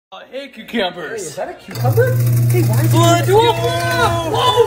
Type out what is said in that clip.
Hey, cucumbers. Wait, is that a cucumber? Hey, why is it? Let's go! Whoa!